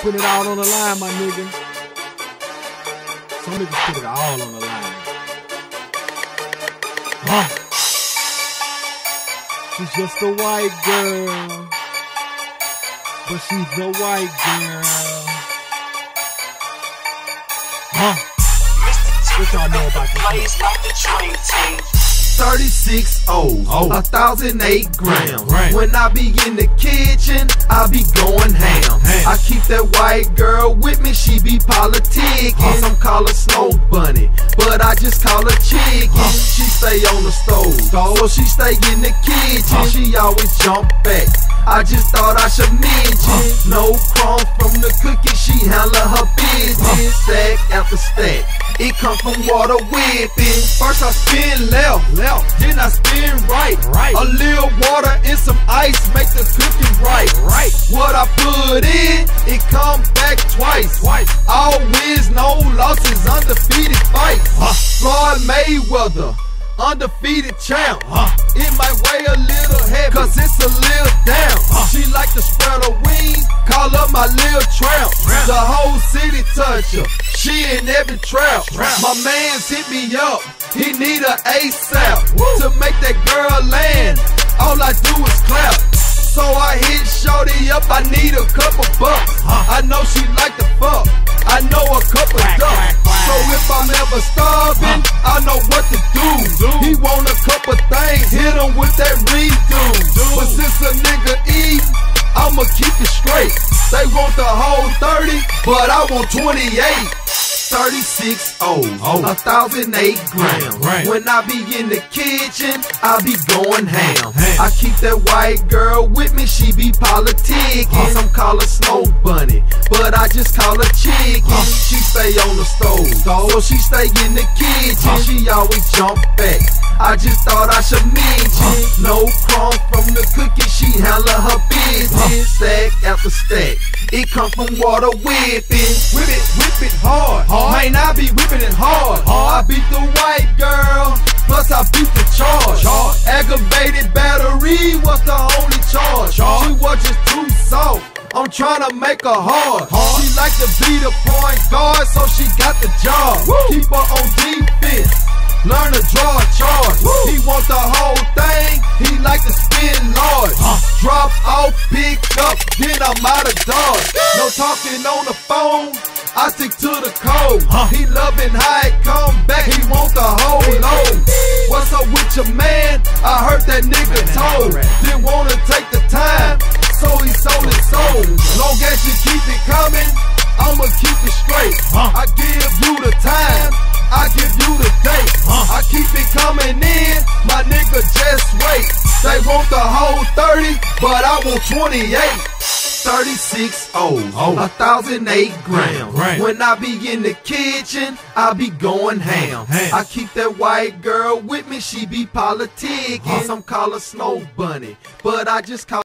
putting it all on the line, my nigga. Some niggas put it all on the line. She's just a white girl, but she's a white girl. What y'all know about this? 36 O's, 1,008 grams. When I be in the kitchen, I be going ham. I keep that white girl with me, she be politicking. Some call her Snow Bunny, but I just call her chicken. She stay on the stove, so she stay in the kitchen. She always jump back, I just thought I should mention. No crumbs from the cookie, she handle her business. Stack after stack, it come from water whipping. First I spin left, then I spin right. A little water and some ice make the cookie right. What I put in, it come back twice. All wins, no losses, undefeated fights. Floyd Mayweather, undefeated champ. It might weigh a little heavy, cause it's a little down. She like to spread her wings, call up my little tramp. The whole city touch her, she in every trap. My mans hit me up, he need a ASAP. To make that girl land, all I do is clap. So I hit shorty up, I need a couple bucks. I know she like to fuck, I know a couple ducks. So if I'm ever starving, I know what to do. He want a couple things, hit him with that redo. But since a nigga eat, I'ma keep it straight. They want the whole 30, but I want 28. 36 O's, 1,008 grams. When I be in the kitchen, I be going ham. I keep that white girl with me, she be politicking. Some call her Snow Bunny, but I just call her chicken. She stay on the stove, so she stay in the kitchen. She always jump back, I just thought I should mention. No crumbs from the cookie, she handle her business. Stack after stack, it come from water whipping. Whip it hard. Man, I be whipping it hard. I beat the white girl, plus I beat the charge. Aggravated battery was the only charge. She was just too soft, I'm tryna make her hard. She like to be the point guard, so she got the job. Keep her on defense, learn to draw a charge. He want the whole thing, he like to spin large. Drop off, pick up, then I'm out of dodge. No talking on the phone, I stick to the code. He loving how it come back, he want the whole load. What's up with your man? I heard that nigga told. Didn't wanna take the time, so he sold his soul. Long as you keep it coming, I'ma keep it straight. I give you the time, I give you the date. I keep it coming in, my nigga just wait. They want the whole 30, but I want 28. 36 O's, 1,008 grams. When I be in the kitchen, I be going ham. I keep that white girl with me, she be politicking. Some call her Snow Bunny, but I just call